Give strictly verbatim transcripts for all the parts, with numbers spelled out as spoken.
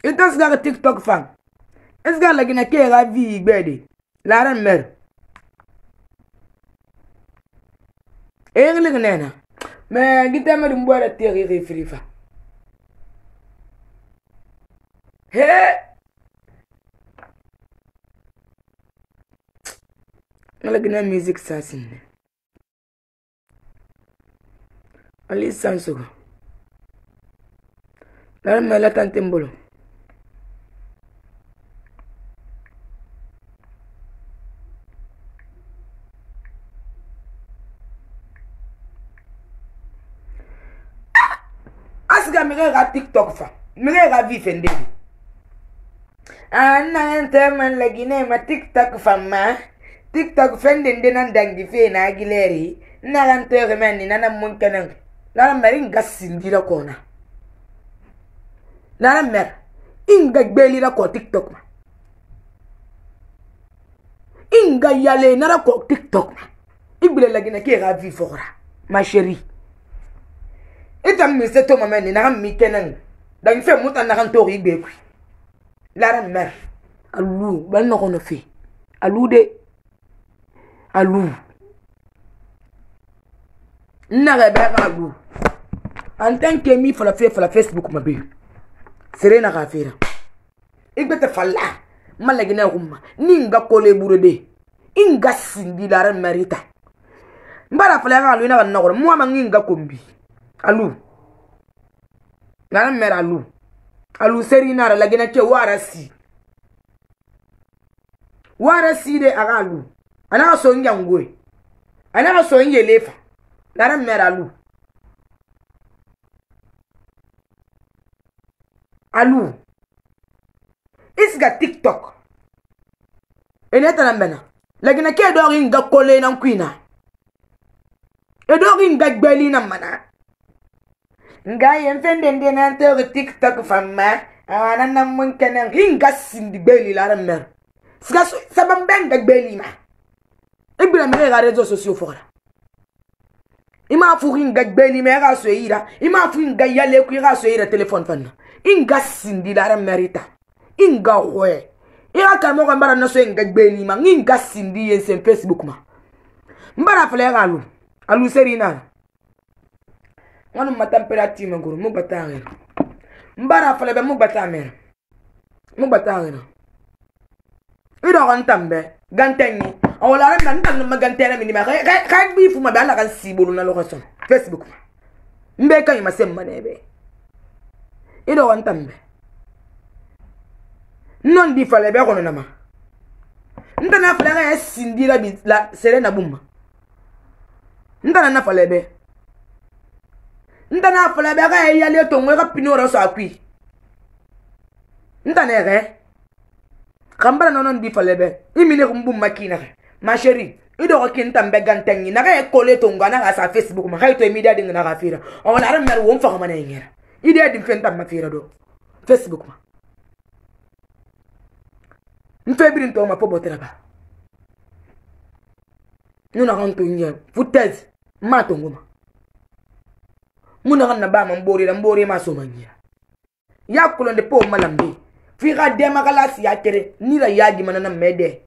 Et tas ga TikTok fan. Est-ce que la gina ke ga vi gbede. La ran mer. E ngli nena. Mais gita ma dum bola teri refri fa. He. La gina music ça sin. Ali sansugo. La ran la tante mbolo. Asga mi ga TikTok fa. Mi ga vi fende. Anna enterman la gine ma TikTok fa ma. TikTok fende ndenan dangi fe na agileri. Na ran tere men ni nana mun kanan. La ran mari ngasindi la kona. La ran mer. Inga gbeli la ko TikTok ma. Inga yale na la ko TikTok ma. Ibile la gine ke ga vi fora. Ma chérie. Et tu me sais, toi, maman, n'a mi kenan. Dans une fait, mouton n'a rien tori béqui. La mère. Alou, ben non, on a fait. Alou de. Alou. N'a pas alou. En tant que mi, faut la faire, faut la Facebook, ma belle. C'est rien à faire. Il peut te falloir. Malagina rumma. Ninga kole bourde. Inga sindi la marita. Mbara fala alou na na moi manginga kombi. Alou. La mère alou. Alou serina la gena ke warasi. Warasi de alou. Ana so ngangwe. Ana so ngelefa. La mère alou. Alou. Isga TikTok. Eneta lambena. La gena ke do ringa kole na kwina. E do ringa gbeli na mana. Nga yemfende ndena tere TikTok fama ana na mun kenan hinga sindi gbeli la mer siga sabambenga gbeli ma ibira mi ga réseaux sociaux fora ima fu hinga gbeli me ga so ira ima fu hinga yale ku ga so ira téléphone fanna inga sindi la merita inga hoye ira ka mo mbara na so hinga gbeli ma inga sindi yen Facebook ma mbara fele ga alu alu serina Nganu ma temperature nguru mu batangena. Mbara fale be mu batamena. Mu batangena. Ido kan tambe gantenyi. Awala ran nan ma gantena mi ma ka ka bi fu ma ba la kan sibulu na location. Facebook. Mbe kan ma sem manebe. Ido kan tambe. Non di fale be kono na ma. Ndana fale ga sindira bi la serena bumma. Ndana na fale be. Ndana fala be ga yale to ngwe ga pinoro so akwi ndana re kambara nonon di fala be imine kumbu makina ma chérie ido ko kinta mbe gantangi na ga ekole to ngana ga sa Facebook ma hayto media ding na ga fira on la mer won fa ma na ngera ide di fenta ma fira do Facebook ma mfebiri to ma po botera ba nuna kan to nge foutaise ma to ngoma Muna kan na ba mambori na mbori masomanya. Ya kulonde po malambi. Fika dema kalasi ya tere nira yaji manana mede.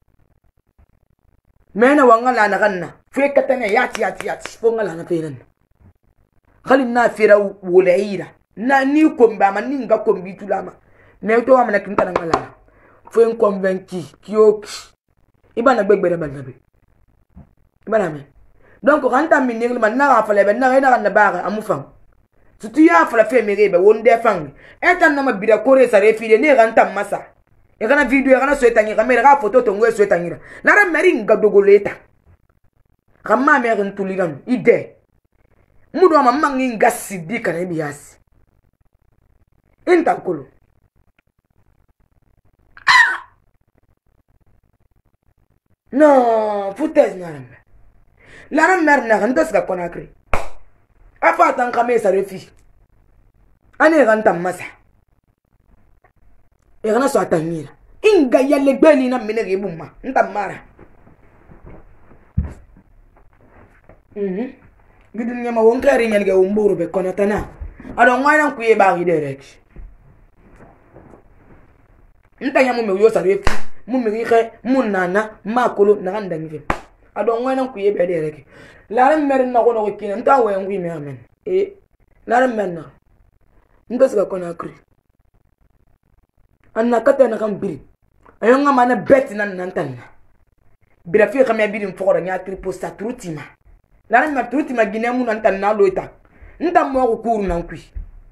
Mena wangala na kanna. Fika tanya yati yati yati fongala na fenan. Khali na fira wuleira. Na ni komba maninga kombi tulama. Meto wa mana kinta ngala. Fuen convaincu kioki. Ibana begbere banabe. Ibana me. Donc quand tu minir le man na fa le ben na na na ba amufam tu tu ya fa la fe merebe wonde fang eta na mabira kore sa refile ne ranta masa e kana video e kana so etangi kamera ka photo to ngwe so etangira na ra meringa dogoleta kama me ren tuligan ide mudo ma mangi ngasidi kana biasi intakolo no foutaise na La mère n'a rien de ce qu'on a créé. A fait tant que ça refuse. Année renta massa. Et rien soit tamira. Inga yale beli na minere bumma. Ntamara. Mhm. Gidin nyama wonkari nyalga umburu be konatana. Ado ngwana kuye ba direct. ntanya mu me yo sare fi mu me ri mu nana ma kolo na ganda ngi adon ngwana ku yebe de reke laram mer na ko no kina nta wa ngwi me amen e laram men na ndo sga ko na kri anna kata na kam biri ayo nga mana bet nan nan tan bira fi kam ya biri mfokora nya tripo sa trutima laram ma trutima gine mu nan tan na loita nta mo ko kuru nan kwi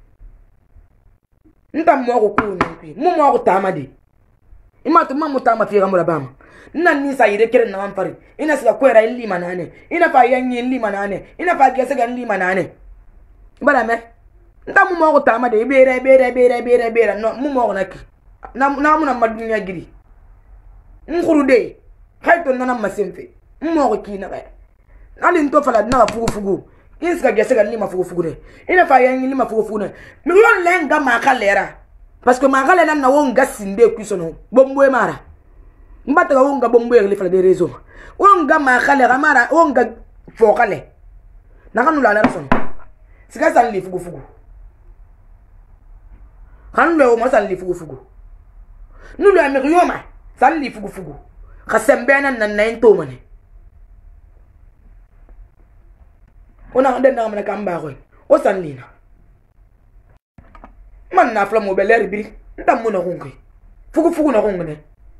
nta mo ko kuru nan kwi mu mo ko tamade ima to mamu tama fi gamura bama nan ni sa yire kere na amfari ina sga kwera illi manane ina fa yanyi illi manane ina fa gese ga illi manane bala me nta mu mo ko tamade bere bere bere bere bere no mu mo ko naki na na mu na madunya giri nkuru de hayto nana masemfe mu mo ko kina ga ali nto fala na fugu fugu insga gese ga illi ma fugu fugu de ina fa yanyi illi ma fugu fugu ne mi yon lenga ma kalera parce que ma gale na wonga sinde kuisono bombo e mara mbata ga wonga bombo e lifala de rezo wonga ma gale ga mara wonga fokale na kanu la la son sika san li fugu fugu kanu le o ma san li fugu fugu nu le amir yoma san li fugu fugu khasembe na nan na into mane ona den na mana kamba ko o san lina man na fla mo beler bi ndam mo na ngongi fugu fugu na ngongene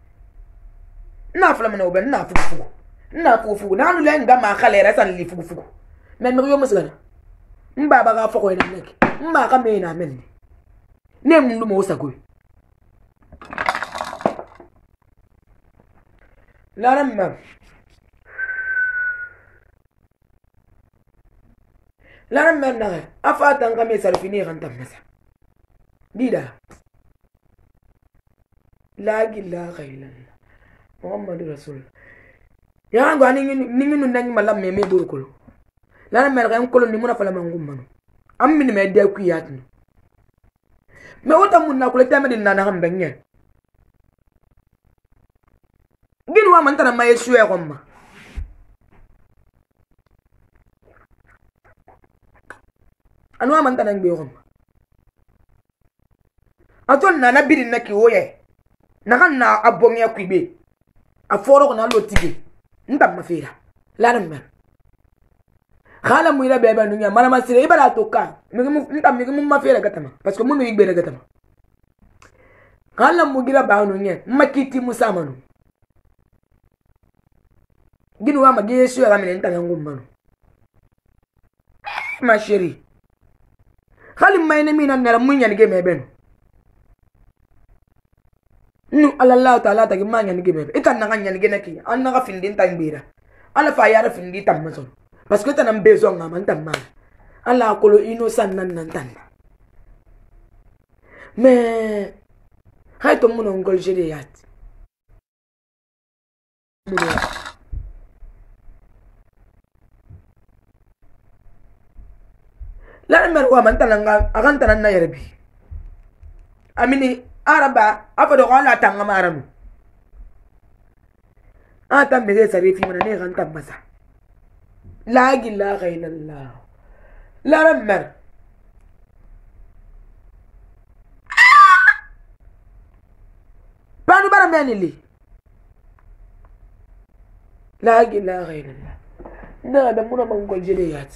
na fla mo na oben na fugu fugu na fugu fugu na nu le nga ma khalera san li fugu fugu men mi yo musgana mba ba ga foko ina nek mba ka me na men ne mundu mo sago la ramma la ramma na afata ngame sarfini kan tamasa dida la ilaha illallah muhammadur rasul ya ngo ani ningi nu nangi malam me me burukolo la mer ga ngolo ni muna fala mangum manu ammi ni me de ku yatnu me wota mun na kula tamedi na na hambe nyen ginu wa man tana ma yesu e gomma anu wa man tana ngbe gomma aton na na biri na ki oye na kan na abong ya kwibe aforo ko na lotibe ndam mafira la na mer khala mu ila beba nunya mara masire ibara toka mi ndam mi mu mafira gatama parce que mu mi igbe gatama khala mu gira ba nunya makiti musamanu ginu wa magi yesu ya mene ntanga ngumano ma chérie khali mayne mi na nera munya ni geme beno nu Allah taala ta gimanya ni geme itan na kanya ni genaki an na ka findin tan bira ala fa yara findi tam mason parce que tanam besoin ngam man tam ma ala kolo innocent nan nan tan mais hay to mun ngol jere yat la mer wa man tan nga akan tan na yarbi amini araba afado wala tanga maramu ata mege sare fi mana ne kan tabasa la ilaha illallah la rammer panu bara menili la ilaha illallah na da muna mangol jede yat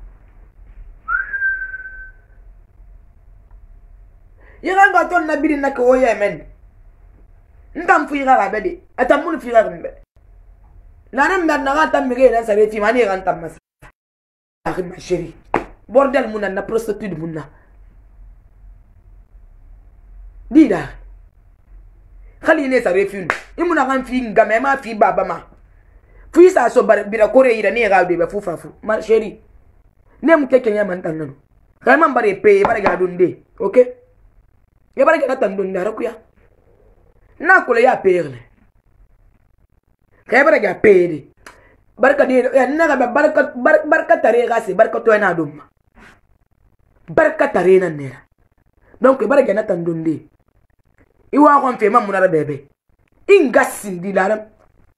yanga ngaton na biri na ko yemen ndam fu yanga bede atamun fi yanga mbe lanem na na ta mege na sare fi mani kan tam mas akhi ma chérie bordel muna na prostitute muna dida khali ne sare fi imuna kan fi ngame ma fi baba ma fi sa so bira kore ira ne ga be fu fafu ma chérie nem keke nyama tan nanu kama bare pe bare ga dunde okay ya baraka na tandon da rakuya na kula ya perne kay baraka ya pede baraka de na ga baraka baraka tare ga se baraka to na dum baraka tare na ne donc baraka na tandon de iwa ko fe mamu na bebe ingasi di laram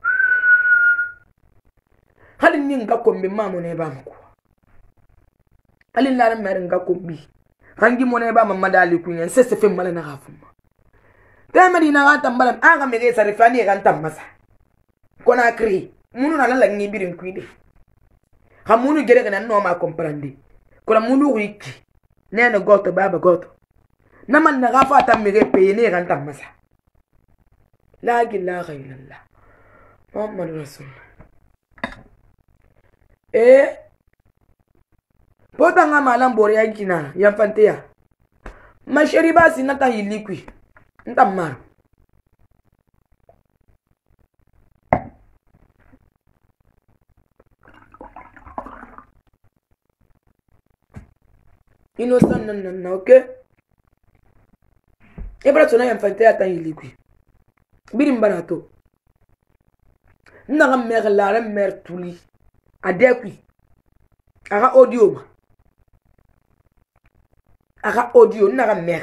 halin ninga ko mbi mamu ne ba mako halin laram mer nga ko bi hangi mo ne ba mamma dali ku nyen sese fe mala na gafuma Fema di na ganta mbala anga mege sa refani ganta masa. Kona kri. Munu na la ngi birin kwide. Ha munu gere kana no ma comprendre. Kona munu wiki. Nene goto baba goto. Naman na gafa ta mege pe ne ganta masa. La ilaha illallah. Muhammad Rasul. Eh Pota nga malam bore ya kina ya fantea. Masheri basi nata yilikwi. Nta mar. Innocent nan nan na okay. Ebra tona ya fantea ta yilikwi. Birim banato. Nanga mer la mer tuli. Adekwi. Aga audio ma. Aga audio naga mer.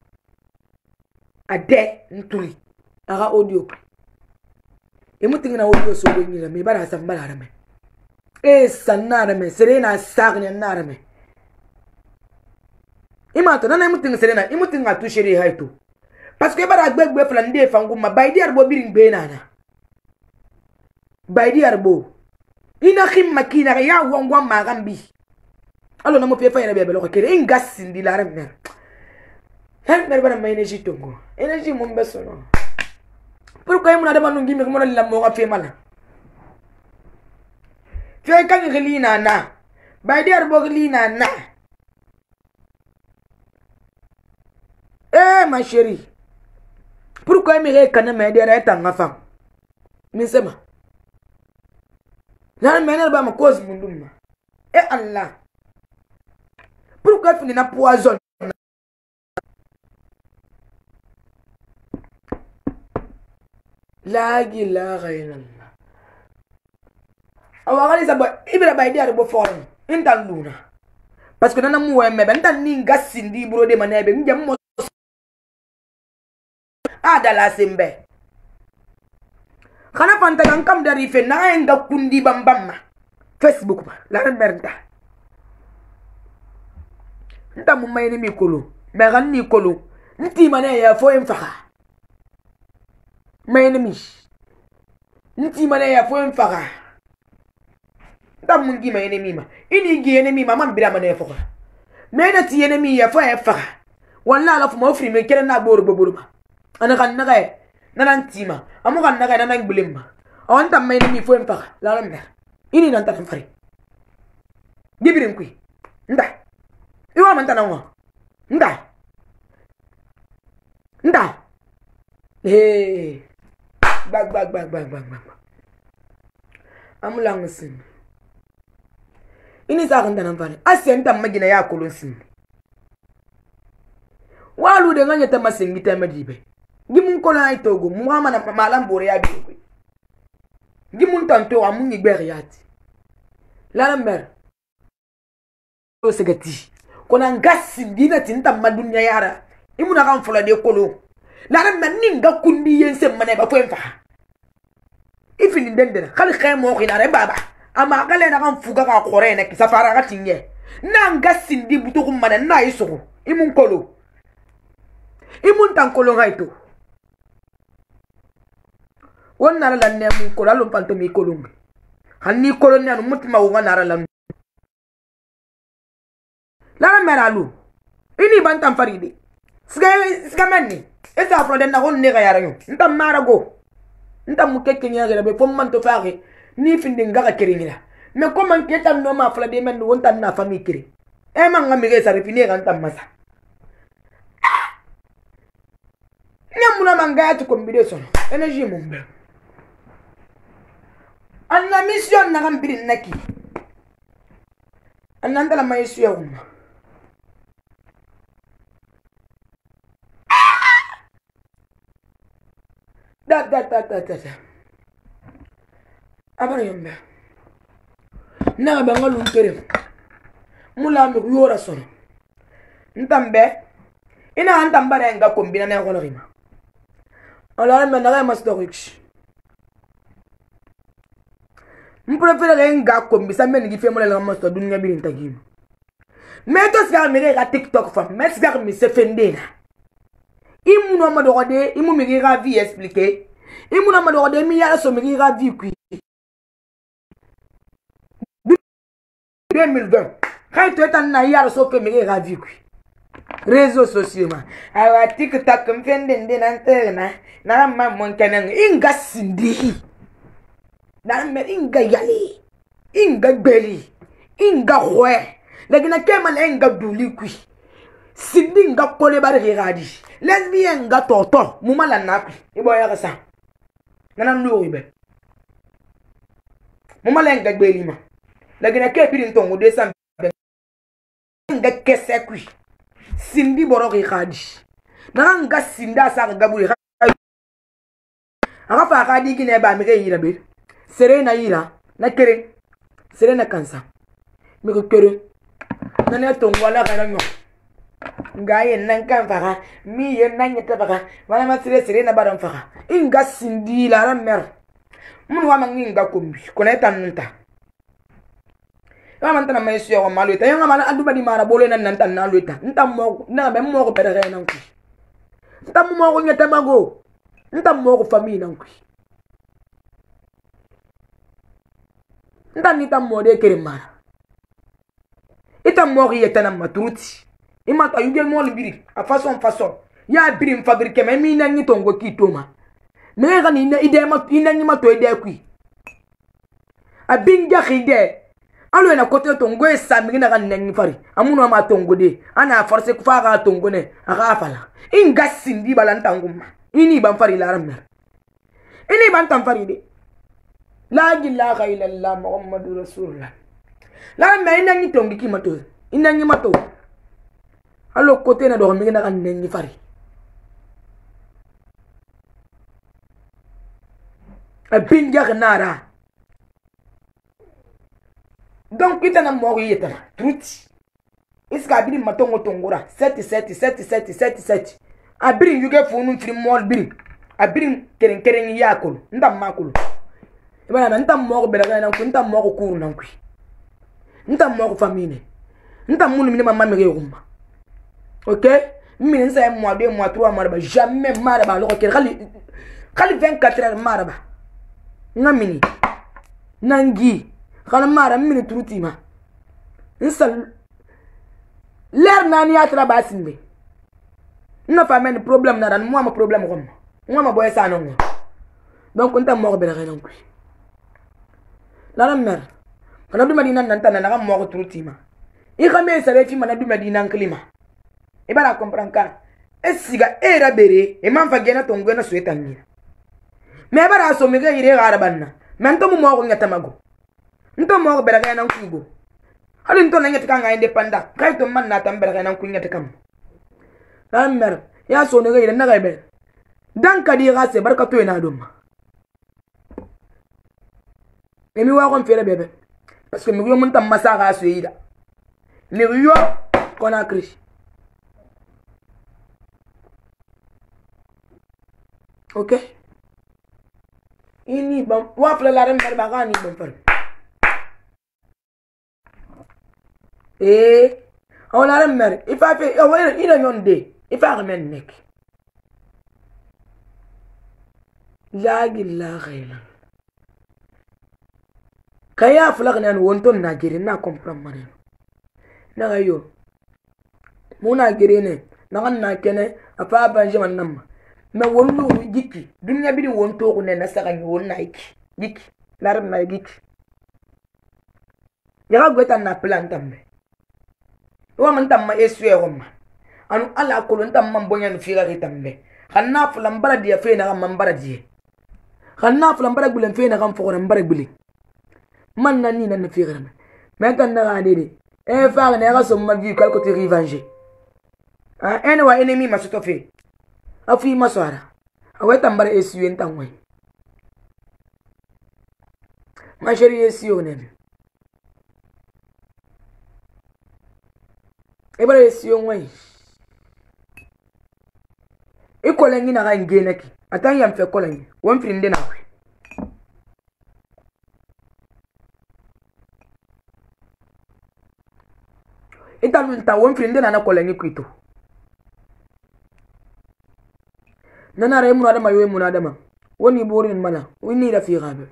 Ade ntuli. Aga audio. Emu tingna audio so benyi la me bara sambala rame. E sanara me serena sagnya nara me. Ima to nana emu ting serena, emu tinga tu shiri haitu. Parce que bara gbegbe flande fangu ma baidi arbo biring be nana. Baidi arbo. Ina khim makina ya wangwa magambi. Alo na mo pe fa ina bebe lo kere ingas sindi la remer. Hen mer bana may energy tongo. Energy mo mbeso no. Pourquoi mo na dama nungi me mo na la mo ga fe mala. Fe kan gelina na. Baidi arbo gelina na. Eh ma chérie. Pourquoi me re kana me dere tanga fam. Min sema. La mener ba ma cause munduma. Eh Allah. Pourquoi fini na poison? La ilaha illallah. Awagani sabo ibira ba dia rebo foreign. Intan luna. Parce que nana mu wemme ben tan ninga sindi bro de manebe ngem mo. Ada la sembe. Kana fanta kan kam dari fe na nga kundi bambam ma Facebook ba la merda nta mu mayni mi kolo me gan ni kolo nti mane ya fo en faka mayni mi nti mane ya fo en faka nta mu ngi mayni mi ma ini ngi ene mi ma man bira mane fo me na ti ene mi ya fo en faka walla la fu mo fri me kere na boru boru ba ana kan na ga nanan tima amu kan naga nanan bulimba on tam may ni fo empaka la lam mer ini nan tan fari gibirin kui nda iwa man tan ngo nda nda eh bag bag bag bag bag bag amu lang sin ini sa kan tan fari asen tam magina ya kolon sin walu de nganya tam masingita madibe gimun kono ay togo muhammad malam bore ya bi gimun tanto amun ni ber yati la mer o segati kona ngasi dina tinta madunya yara imuna kan fola de kolo la mer ninga kundi yense mane ba fo enfa ifini dendera khal khaymo khina re baba ama gale na kan fuga ka khore na ki safara ka tinye na ngasi ndi butu kum mana na isoko imun kolo imun tan kolo gaito won nara la ne mu ko la lo panto mi kolongi hanni koloni anu mutima wo nara la la mera lu ini bantam faridi siga siga manni esa fro den na won ne ga yara yo ntam mara go ntam mu kekke nyaga be fo man to faare ni finde ngaga kiringila me ko man ke tan no ma fla de men won tan na fami kiri e man ngami ge sare fini ga ntam masa nyamuna manga tu combination energy mumbe anna mission na gambirin naki anna ndala mayisu ya umma da da da da da abara yombe na ba ngolu nkere mula mi yora sono ntambe ina ntambara nga kombina na kono rima ala me na ga mastorix Mpurefere ga nga kombi sa men gi femo la masto dunya bi ntagim meto ska mere ga TikTok fa mes ga mi se fendena Imu no madorode, imu mi ravi expliquer. Imu no madorode mi ya so mi ravi kui. deux mille vingt. Quand tu es en aïe, so que mi ravi kui. Réseaux sociaux ma. Awa TikTok mfende de nantena. Na ma mon kanang inga sindi. Na me inga yali. Inga beli. Inga khwe. Lagina kema na inga duli kui. Sindi nga kole bari radi. Lesbien nga toto. Muma la nakwi. Ibo ya sa. Nana ndo ibe. Muma la nga beli ma. Lagina ke biri ntongo de sam. Nga kese kui. Sindi boro radi. Nana nga sinda sa nga buri. Aga fa radi ki ne ba mi re yira be. Sere na yira. Na kere. Sere na kansa. Mi ko kere. Nana tongo la kana nyo. Ngaye nankan faka mi ye nanyeta faka wala masire sire na baram faka inga sindi la ramer mun wa mangi nga kombi koneta nunta wa mantana mai suya wa maluita yanga mala andu badi mara bole nan nan tan na luita ntam mo na be mo ko pere nan ku ntam mo ko nyeta mago ntam mo ko famille nan ku ntam ni tam mo de kere mara itam mo ko yeta na matruti ima ta yuge mo libiri a façon façon ya biri fabriquer mais mi na ni tongo ki toma me ga ni na ide ma ina ni ma to ide ku a binga khide alo na côté tongo e sami na ga ni fari amuno ma tongo de ana force ku fa ga tongo ne aga fala inga sindi balanta ngumma ini ban fari la rammer ini ban tan fari de la ilaha illallah muhammadur rasulullah la me ina ni tongo ki mato ina ni mato allo côté na do mi na kan ni fari a binga nara donc kita na mo yeta truth iska biri matongo tongora sept sept sept sept sept sept a biri yuge funu firi mol biri a biri keren keren yakolo ndam makolo ibana na ntam mo belaga na ku ntam mo ko kuru na ku ntam mo ko famine ntam munu mi mama mi reuma. Ok, mine ça mois deux mois trois mois jamais maraba lo ko khali khali vingt-quatre heures maraba ngamini nangi khana mara mine trutima insal l'air nani atra basinde na fa men problème na dan moi ma problème ko moi ma boy sa non donc on ta mo be la non ku la la mer kana du madina nan tan na mo ko trutima I khame sa le fi mana du madina klima e bala comprendre ka esiga era bere e man fa gena tongo na sueta ni me bara so me ga ire gara banna men to mo mo ngata mago nto mo bera ga nan kugo hali nto na ngata kanga independent kai to man na tambera ga nan kunyata kam lamer ya so ne ga ire na ga be dan ka di ga se barka to ina dum e mi wa kon fere bebe parce que mi yo mun tam masa ga so yida le yo kona krish. Ok, ini bam wafla la rem ber bagani bam fal eh on la rem mer ifa fe o ina ina nyonde ifa remen nek la gilla khayla kaya fla nan wonton na gere na comprendre mare na gayo muna gere ne na kan na kene afa banje man nam me wonu giki dunya bi di won to ko ne na saka ni won na iki giki laram na giki ya ga gweta na plan tambe wa man tamma esu e womma anu ala ko lon tamma bonya no figa ki tambe khanna fulan bara dia fe na man bara die khanna fulan bara gulen fe na kan fo ran bara guli man na ni na na figa me tan na ga de e fa na ga so ma vi kal ko ti revanche ah anyway enemy ma so fe afi maswara awe tambara esu entangwe ma sheri esu onen ebara esu onwe ikola ngina ga ngenaki atan yam fe kola ngi won frinde na we ita nta won frinde na na kola ngi kwito nana re mun adama yoy mun adama woni borin mala woni da fi gabe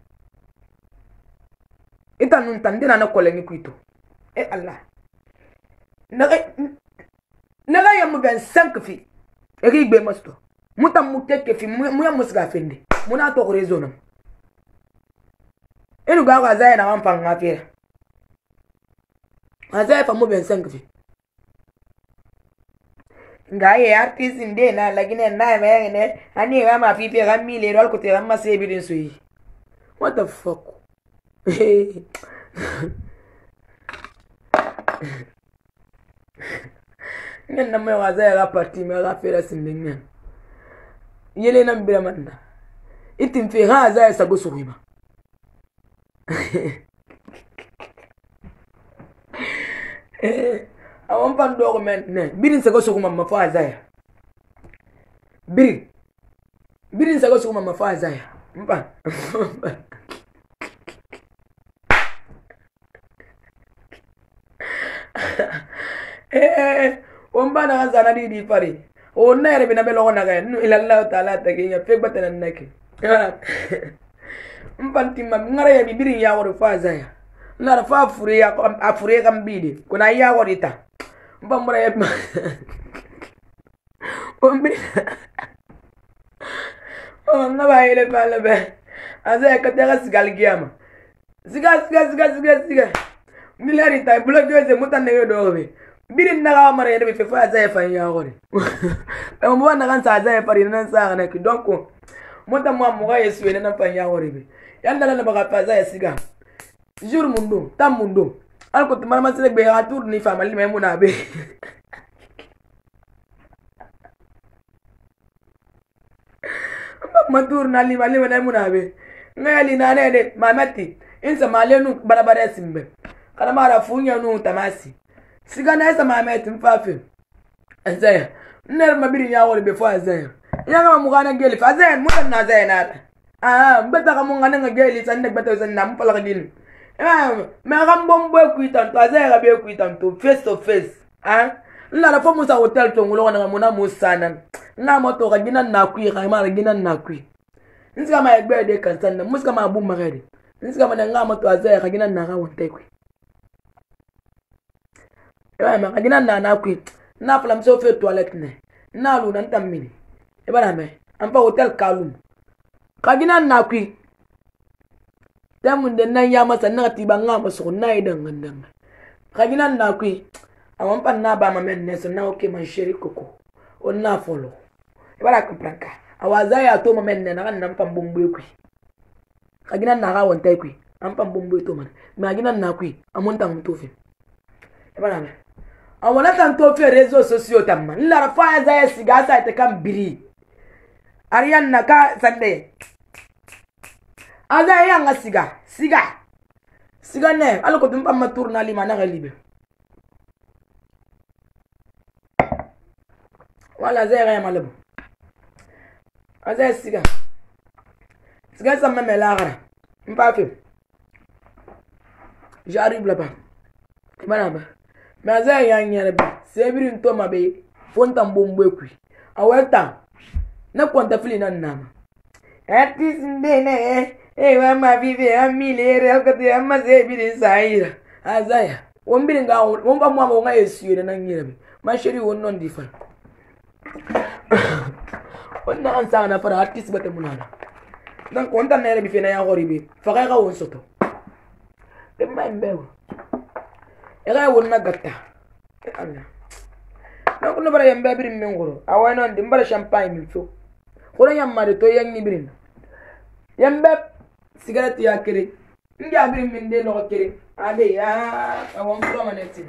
ita nun tandina na kolengi kuito e Allah naga naga yamu ben cinq fi e ri be masto mutam muteke fi mu ya musga fende muna to rezonam enu ga ga zai na amfan ngafira azai fa mu ben cinq fi ngaye artist inde na lagine na me ne ani ga ma fi fi ga mi le rol ko te ga ma se bidin suyi what the fuck ngen na me wa zai ga party me ga fera sindingen yele na mbira manda itin fi ha zai sago suima eh awon pan do men ne birin sago suima ma fa zai birin birin sago suima ma fa zai mpa eh on ba na zana di di pare o na yere bina belo na ga ila Allah taala ta ke ya fek batana nake mpanti ma ngara ya bibiri ya wori fa zaya na fa fure ya afure kam bidi kuna ya wori ta mbamura ya ombi o na ba ile pala be azaya katega sigal giama siga siga siga siga siga milari ta bloqueuse mutanne do be birin na ga mara yebe fe fa zaya fa ya wori e mo na kan sa zaya pari nan sa na ki donc mutan mo mo ga yesu ne nan fa ya wori be yanda la ba fa zaya siga jour mundo tam mundo al ko mara ma sele be ha tour ni fa mali me muna be ma tour na li mali me muna be ngali na ne de mamati insa malenu barabara simbe kana mara funya nu tamasi siga na esa mamati mfafe azaya ner mabiri ya wori be fo azaya yanga mugana geli fa azaya mutan na azaya na ah mbeta ka mungana ngeli sande beta zan na mpala kadin ah me gambo mbo kuitan to azaya be kuitan to face to face ah la la fo musa hotel to ngulo na muna musana na moto ka ginan na kui ka mara ginan na kui nsiga ma egbe de kansan na muska ma bu magade nsiga ma nga moto azaya ka ginan na ka wonte kui eh ma ka ginan na na kui na flam so fe toilette ne na lu nan tamini e bana me ampa hotel kalum ka ginan na kui damun da nan ya masa na tiba nga maso na idan gandan ka ginan na kui awon pan na ba ma men ne so na okay man sheri koko on na follow e bana kompranka awazaya to ma men ne na kan nan pan bombo kui ka ginan na ga wontai kui an pan bombo to man ma ginan na kui amon tan to fe e bana me awona tan to fe réseaux sociaux tamma la fa za ya siga sa ta kan biri ariyan na ka sande aza ya nga siga siga siga ne alko dum pa matur na lima na galibe wala za ya malabu aza siga siga sa me la gara mpa fe j'arrive là-bas bana ba ma za ya nyare ba sebiri nto ma be fonta mbombo ekwi aweta na kwanta fili na nama artist ndene eh wa ma vive amile re ko te amma sebiri saira azaya wombiri nga womba mwa mo nga yesuye na nyire be ma sheri wonnon difal onna an sa na fara artist bate munana dan konta na re bi fe na ya goribe fa ga won soto de ma mbewo era wonna gatta Allah na ko no bara yambe birim men goro awano ndi mbara champagne mi fo ko yamma de to yangi birim yambe cigarette ya kere ndi abirim men de no kere ade ya awon ko maneti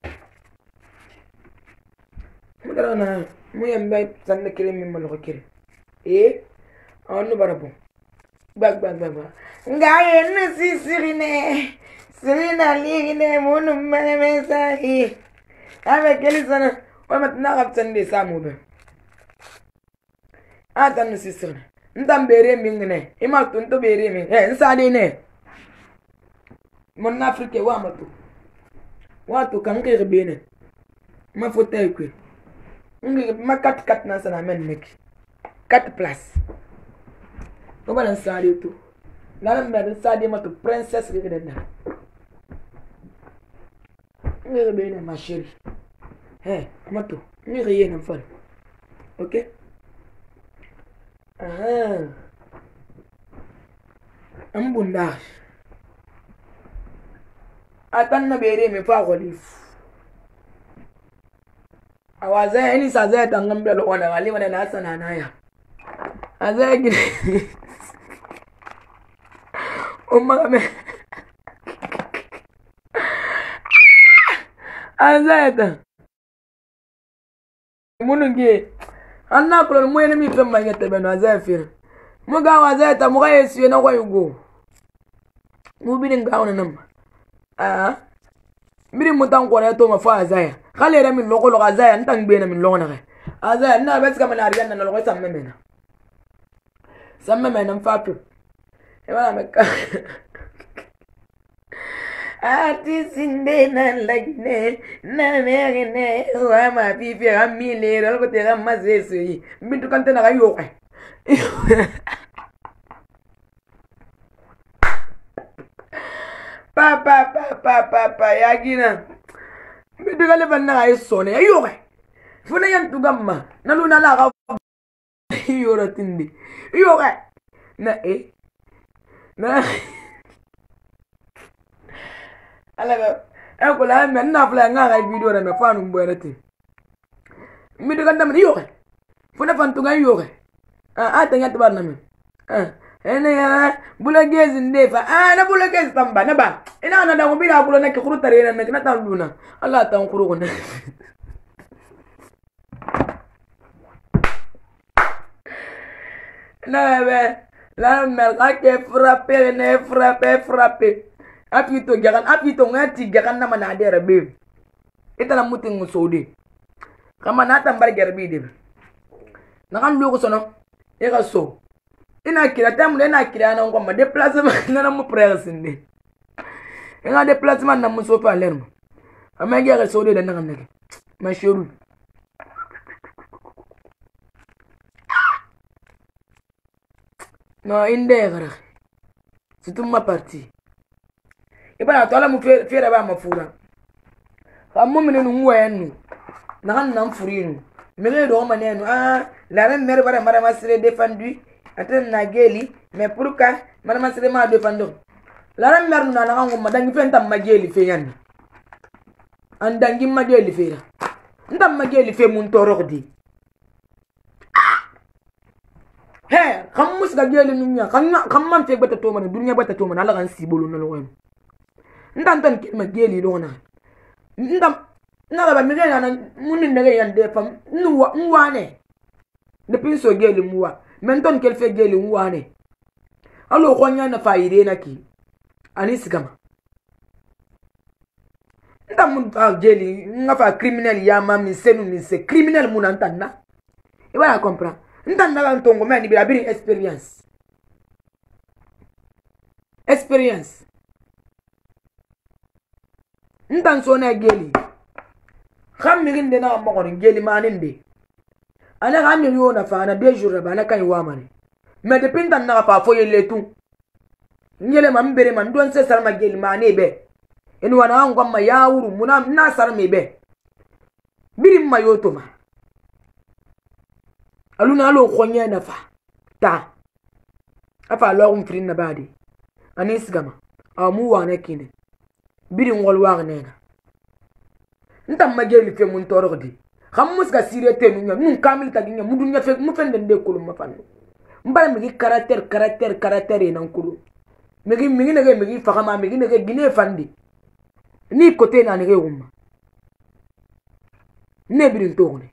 mudara na mu yambe sanne kere mi mo ko kere eh awon no bara bon bag bag bag ngaye no si sirine Serena ligine munu meme sahi ave kelisana wa matna gabtan de samu be atan sisirna ndam bere mingne ima tunto bere min eh nsade ne mon afrique wa matu wa to kan ke bene ma fotay ku ngi makat kat na sana men nek quatre places. On va lancer ça tout. Là, on va ça dire ma princesse qui est là. Ni bien ma chérie. Hey, mato, ni rien en fall. OK? Ah. Un bondage. Attends na bere me fa relief. Awaza ni saza tangambia lo wana wali wana na sana naya. Aza gine. Umma me. Aza ta. Munungi. Anna ko mo ene mi pemba ngete beno aza fira. Muga waza ta muga yesu na kwa yugo. Mubi nga ona nam. Ah. Miri mutan ko na to ma fa azaya. Khale ra min loko lo azaya ntan gbe na min loko na ga. Azaya na bes ka man ariyan na loko samme mena. Samme mena mfapu. E wala meka. Ati sinde na lagne na merene wa ma pipi ramile ro ko te ramazesu yi. Bintu kante na ga yoke. Papa papa papa yagina bidiga le banna ay sone ayo ga funa yan tugamma na luna la ga yoro tindi yo ga na e na ala ba e ko la men na fla nga ga video na me fanu mberati bidiga ndam yo ga funa fan tunga yo ga ah atanya tabarna me ah ene ya bulagezi ndefa ah na bulagezi tamba na ba ina na da ngubira bulo na kikuru tare na na ta luna Allah ta nkuru ko na na be la mer ka ke frapper ne frapper frapper apito garan apito ngati garan na mana dere be ita na mutin musode kama na tambar gerbi de na kan lu ko sono e ka so ina kira tamu ina kira na ngoma déplacement na mo presinde ina déplacement na mo so fa lermo ama gere so de na ngam ma shuru no inde gara c'est ma partie e bana to ala mu fere ba mafura kammo menenu ngwenu na kan nan furinu mele do manenu ah la reine mère bara mara masire défendu Attends na geli mais pourquoi madame c'est ma défendre la ram mer na na ngom madangi fenta mageli fe yan andangi mageli fe la ndam mageli fe mun torodi he kam mus ga geli nunya kan kam man fe bata to man dunya bata to man ala kan sibolu na lo ndam tan ki mageli do na ndam na ba mi ga na mun ne ga yan de fam nuwa nwane de pinso geli muwa menton kel fe geli wane alo khonya na faide naki anis gama ndam mun ta geli ngafa criminel ya ma mi senu mi se criminel mun antanna e ba comprend ndan na ntongo me ni bi abiri experience experience ndan so na geli khamirin de na mo ko geli maninde ana ga mi yo na fa na deux jours ba na kan wa mane me de pinta na pa fo yele tu nyele ma mbere man don se sar ma gel ma ne be en wana an gwamma ya wuru muna na sar me be birim ma yo to ma aluna lo khonya na fa ta afa lo um frin na badi anis gama amu wa na kine birim wol wa ne na ntam ma gel fe mun torodi Khamus ga sirete nunya nun kamil ta ginya mudunya fe mu fende de kulum ma fan mbara mi caractère caractère caractère nan kulu mi gi mi ne ge mi gi fakama mi gi ne ge gine fandi ni côté na ne ge umma ne birin to ne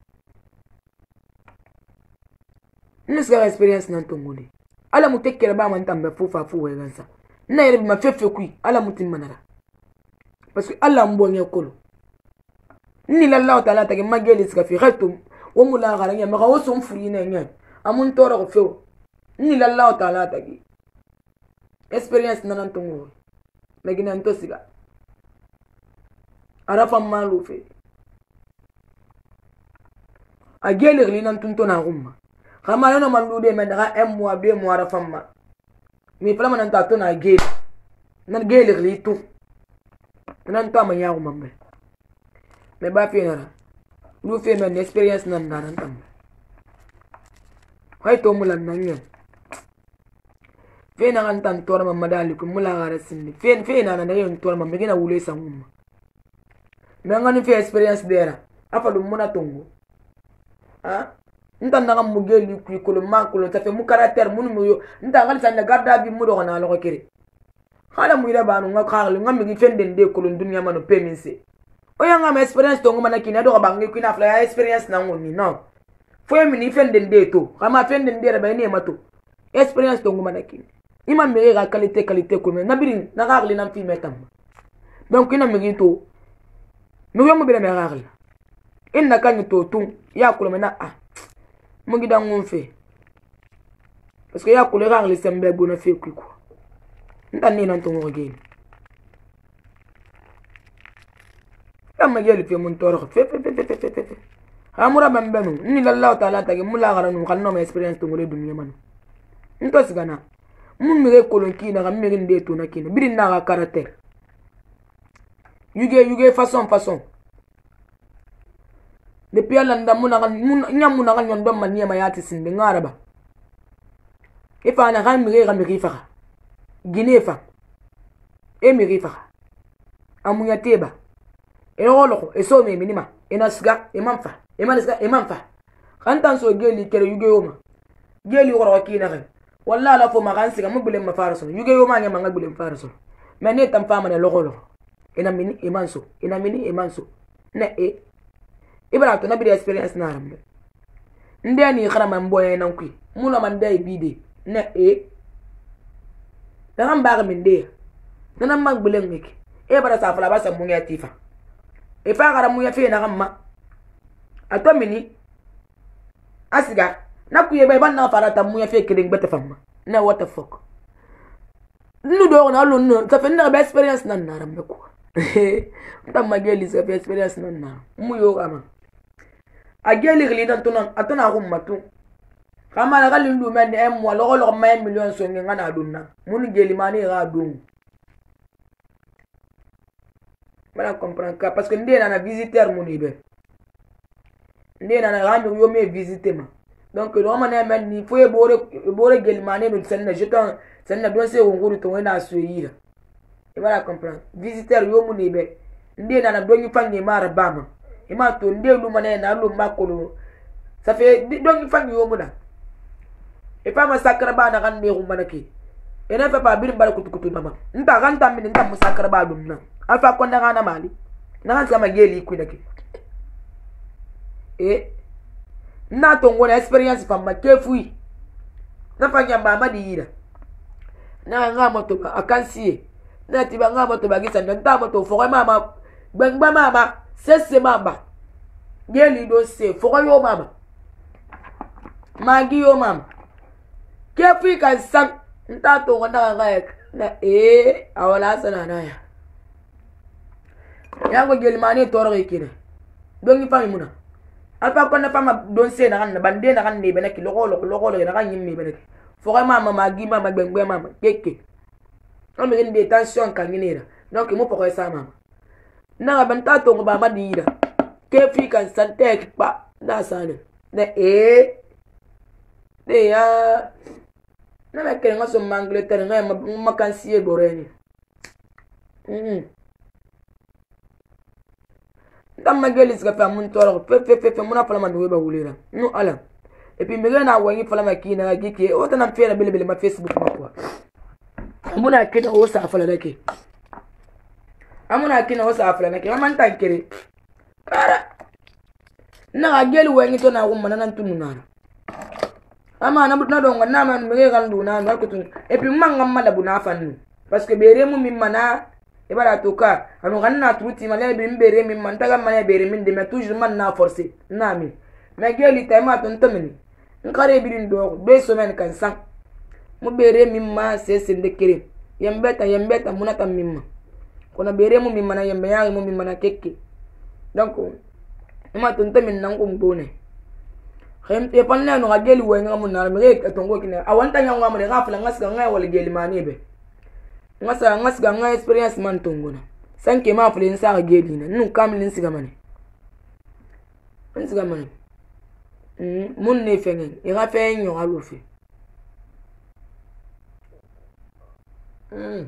ni sa experience nan to ngone ala mu tekkere ba man tambe fufa fu we gansa na yere ma fefe kui ala mutin manara parce que ala mbonye kulu ni lallahu ta'ala ta mageli ska fi khatum wa mula garanya ma gawsum furina nyan amun toro ko few ni lallahu ta'ala ta gi experience nanan tungu megina nto siga arafa malufe ageli glinan tunto na umma Kama no man lude men daga un mois deux mois ra famma mi fala man ta to na gel nan gel li tu nan to ma yawo mambe me ba fi na lu fe men experience nan nan tam hay to mulan nan yen fe na kan tan to ma madali ko mula gara sindi fe fe na na yen to ma me gina wule sangum me ngani fe experience dera afa dum muna tongo ha nta naga mugeli ku ko ma ko ta fe mu caractère mun mu yo nta ngal sa na garda bi mu do na lo ko kire khala mu ira banu nga khagli nga mi fenden de ko dunya mano peminse o ya nga ma experience to ngoma na kina do ba ngi ku na fla experience na ngoni no fo mi ni fenden de to kama fenden de ba ni mato experience to ngoma na kina ima mi ga qualité qualité ko me na birin na khagli na fi metam donc ina mi to mi yo mo bi na me khagli inna kan to tun ya ko me na ah mo gida ngonfe parce que ya ko le rarle sembe bona fe ku ko ndani nan to mo gel amma gel fi mun toro fe fe fe fe fe fe amura bambenu ni lallahu taala tagi mula garanu kan no experience to ngore dunya man nto sigana mun mi re kolon ki na mi rinde to na kina birin na ga caractère yuge yuge façon façon depuis ala ndamuna kan nyamuna kan nyondo mania mayati sinde ngaraba ifa na kan mire ga mire fa ginefa e mire fa amunya teba e rolo e so me minima e nasga e manfa e manasga e manfa kan tan so geli kere yuge yoma geli woro kina kan wallahi la fo ma kan siga mubule ma faraso yuge yoma nya manga bule faraso mene tam fama ne logolo ina mini e manso ina mini e manso ne e ibra to na bi experience na rambe ndé ni xara man boye nan ku mu la man day bidé ne e da ngam baga min de nana mag bulen miki e bara sa fala ba sa mu ngati fa e fa gara mu ya fe na gamma ato mini asiga na ku ye bay ban na fara ta mu ya fe kiring beta famma ne what the fuck nu do na lu nu ta fe na ba experience nan na rambe ko ta mageli sa fe experience nan na mu yo gama ageli glidan tunan atuna gummatu kama la galin du men em mo lo lo may million so ngi ngana dunna mun geli mani ga dum mala comprendre ka parce que ndé na visiteur mun ibe ndé na ga ndu yo me visiter ma donc do man men ni fo e bore bore geli mani no senna jeton senna do se nguru to na so yira e mala comprendre visiteur yo mun ibe ndé na do ngi fangi mara bama e ma to ndé lu mané na lu makolo ça fait do ngi fangi yo muna e pa masakra ba na kan ne ko manaki e na fa pa bir bal kutu kutu mama nta kan tam min nta masakra ba dum na alfa ko na kana mali na kan sama geli ku naki e na to ngona experience fa ma kefui na fa nyamba ma di yira na nga moto ba akansie na ti ba nga moto ba gisa nta moto fo mama gbangba mama sese mama geli do se fo yo mama magi yo mama kefi kan sam nta to ngona ga na e awala sana na ya yango gel mani toro ikine dongi fami muna alfa ko na fama don se na kan bande na kan ne bena ki logo logo logo na kan yimmi bena ki fo ga mama magi mama gbengbe mama keke on me ngende tension kan ngira donc mo poko sa mama na ban ta to ba ma dira kefi kan sante pa na sana na e de ya na me kere ngaso mangleterre nga ma kansie boreni mm ndam magelis ga fa mun toro fe fe fe mun afala man weba wulira no ala et puis mega na wangi fala makina ga gike o tanam fe na bele bele ma Facebook ma kwa muna kina o sa afala dake amuna kina o sa afala nake man tankere kara na ga gel wangi to na gumma nan tununa ama na na donga na man mege gandu na na kutun et puis manga mala buna fannu parce que bere mu mimma na e bara toka anu ganna truti mala be mbere mimma taga mala bere min de ma toujours man na forcer na mi me geli tema ton tamini nkare birin do deux semaines kan san mu bere mimma se se ndekere yembeta yembeta munata mimma kona bere mu mimma na yembe yaari mu mimma na kekke donc ma ton tamin nan ko mbone Hem te panna no geli we ngamu na me ke tongo kine awanta nya ngamu de gafla ngasga ngai wala geli mani be ngasa ngasga ngai experience man tongo na sanke ma fule nsa geli na nu kamlin siga mane nsiga mane mm mun ne fengen e ga fe nyo alufi mm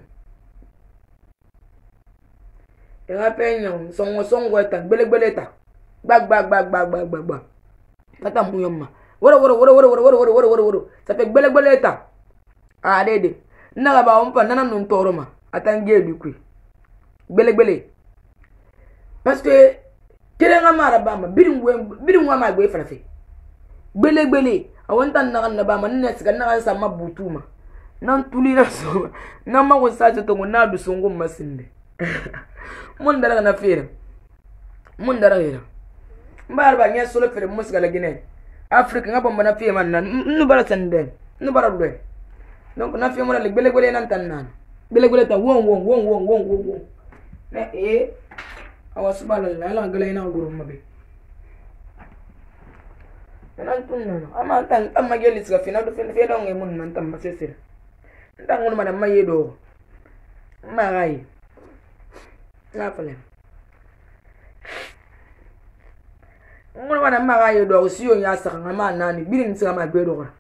e ga fe nyo songo songo ta gbele gbele ta bag bag bag bag bag bag bag tata muyomma woro woro woro woro woro woro woro woro woro woro ça fait gbele gbele ta a dede na ba on pa nana nun toroma atange du ku gbele gbele parce que kire nga mara ba ma birin birin wa ma gbe farafe gbele gbele awon tan na na ba ma nne siga na sa ma butuma nan tuli na so na ma ko sa to na du sungu masinde mun dara na fere mun dara hira mbar ba nya solo fere musga la gine afrique nga bomba na fiye man nan nu bara sande nu bara dwe donc na fiye mo la gbele gbele nan tan nan gbele gbele ta won won won won won won ne e awa subhanallah la gele na guru mabe nan tun nan ama tan am ma geli ska fina do fen fe do ngai mun nan tam ba sesir ndan ngun ma ma yedo ma gai na fale ngun ma ma gai do siyo ya saka ngama nani birin tsa ma gbe do ga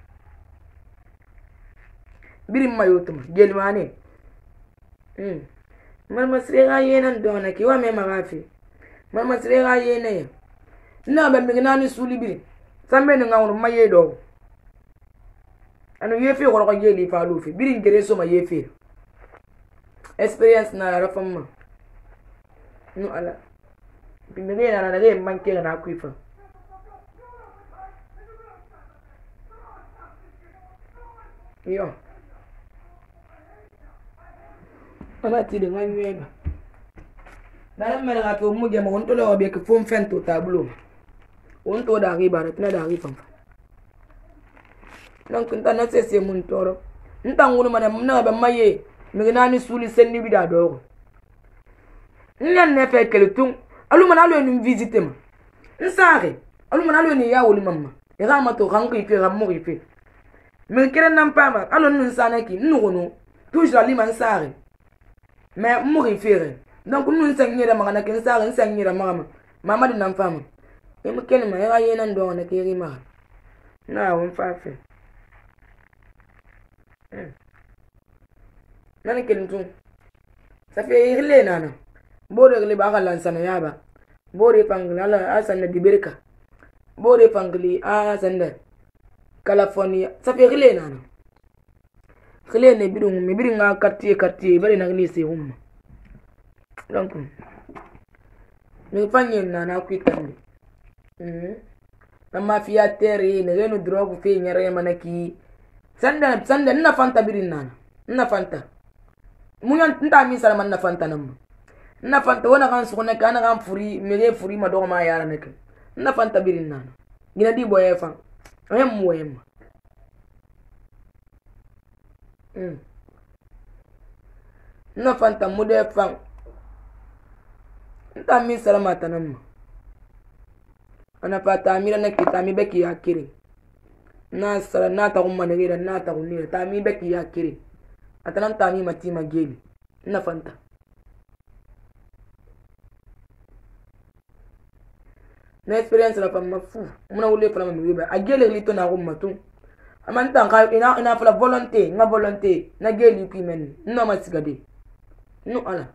birin ma yotuma geli mane mm mar masre ga yenan do na ki wa me ma gafi mar masre ga yene na ba mi nani suli birin sambe ni ngawur ma yedo anu yefi ko ko geli fa lu fi birin gere so ma yefi experience na ra famma no ala bimbe na na re manke na kuifa yo ana ti de ngai wega dara mera ga to mu ge mo on to lo be ke fom fen to tableau on to da ri bara tna da ri fam donc nta na sese mun toro nta ngulu mana na ba maye mi na ni suli senni bi da do nyan ne fe kele tun alu mana lo ni visiter ma nsare alu mana lo ni ya woli mamma e ga ma to kan ko ife ga mo ife mi kere nan pa ma alu nun sana ki nu gono toujours ali man sare mais mo ife donc nun san nyira ma na ken sare san nyira ma mama di nan fama e mo kele ma ya yenan do na ke ri ma na won fa fe nani kelintun ça fait irle nana bore le ba galan sana yaba bore pangli ala asana diberka bore pangli asanda california ça fait irle nana khile ne bidun mi bidin ga quartier quartier bari na ni se umma donc mi fanye nana kwitande mm na mafia terre ne reno drogue fe nyare manaki sanda sanda na fanta birin nana na fanta munyan nta mi sala man na fanta nam na fanta wona kan su ne kana kan furi mele furi ma do ma yara ne na fanta birin nana gina di boye fa ayam moyem mm na fanta mude fa nta mi sala mata nam ana fata mira ne kitami beki akiri na sala na ta umma ne gira na ta unira ta mi beki ya kire atanan ta mi mati mageli na fanta na experience la fam mafu muna wule fala mi wiba agele lito na umma tu amanta ka ina ina fala volonté nga volonté na geli ku men no masigade no ala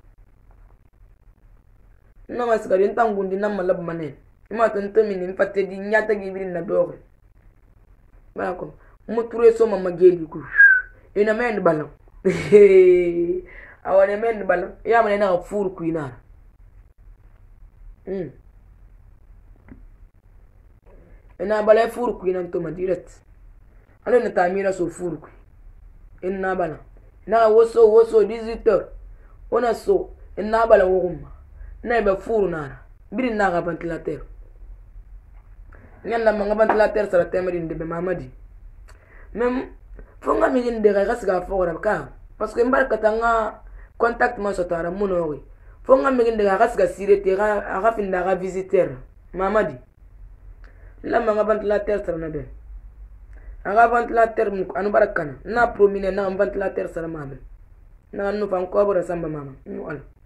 no masigade ntangundi na malab manen ima tonto mi ni fatte di nyata gibiri na dogo bako muture so mama geli ku ina men balam awane men balam ya mane na fur ku ina mm ina bala fur ku ina to direct ale na tamira so fur ku ina bala na woso woso dix-huit ona so ina bala woguma na be fur na birin na ga ventilateur nyanda manga ventilateur sala temeri ndebe mamadi même fonga mi nginde ga gasga fora ka parce que mbarka tanga contact ma sotara munori fonga mi nginde ga gasga sirete ga aga finda ga visiteur mamadi La manga ventilateur sara na be. Anga ventilateur mu anu barakana. Na promine na ventilateur sara mama. Na nu fan ko bora samba mama. Nu al.